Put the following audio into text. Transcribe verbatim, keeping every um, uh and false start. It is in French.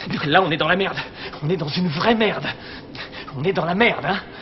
Là, on est dans la merde. On est dans une vraie merde. On est dans la merde, hein.